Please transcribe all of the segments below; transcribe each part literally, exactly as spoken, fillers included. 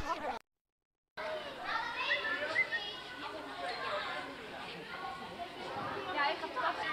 Ja, ik ga trappen.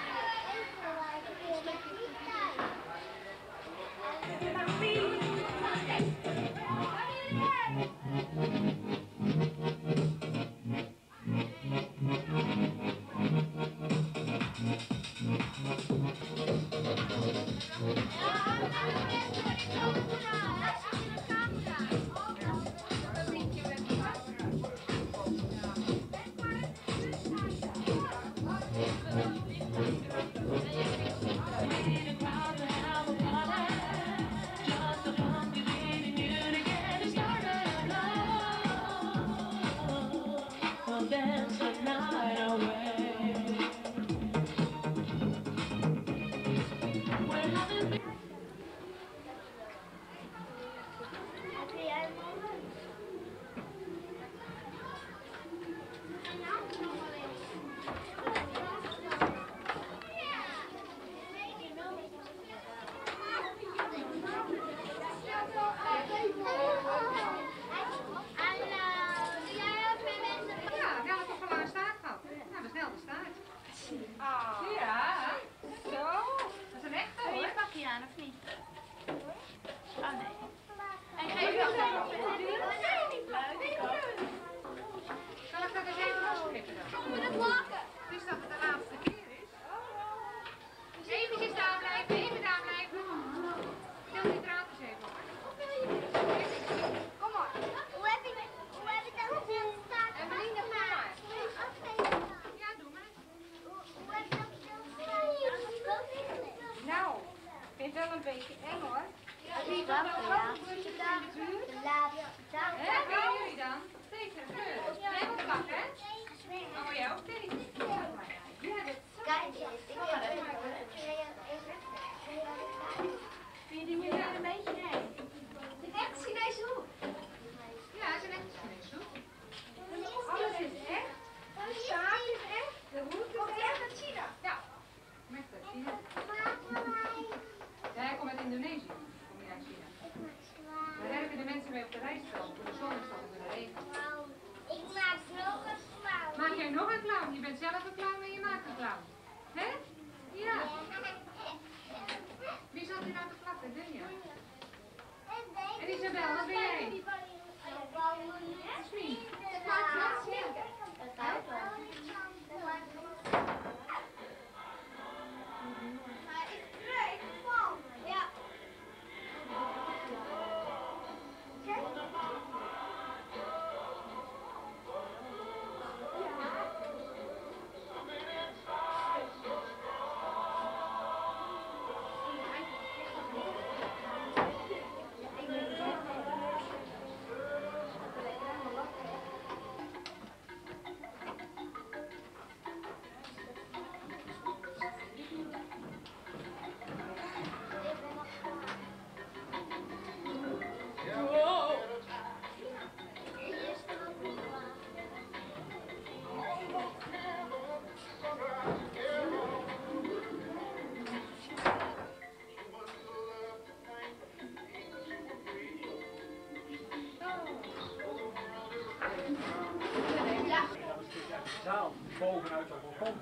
Bovenuit het balkon.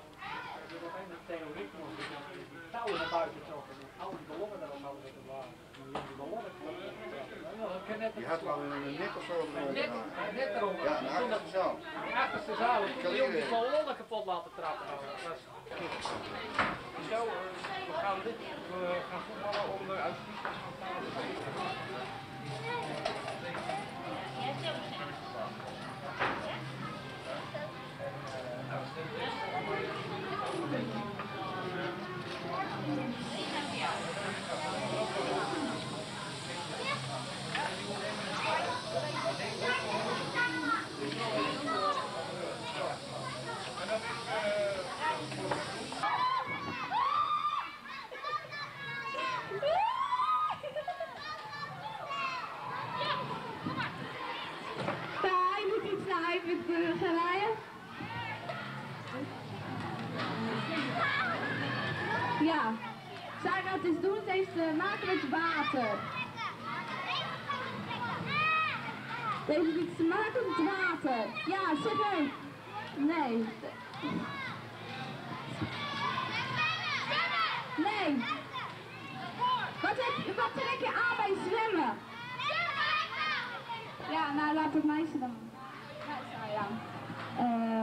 Als je op een theorie moest, dat je die touwen naar buiten trok en al die ballonnen erop hadden zitten waren. Die ballonnen je had wel een net of zo. Net, net erover. Ja, een achterste zaal. Een achterste zaal. Ik kon die ballonnen kapot laten trappen. Zo, we gaan dit, we gaan voetballen om de uitviesjes van tafel. Ja, zou dat eens doen? Het heeft te maken met water. Deze biedt smakelijk water. Ja, zeg maar. Nee. Nee. Wat, heb, wat trek je aan bij zwemmen? Ja, nou laat het meisje dan. Ja, ja. Uh,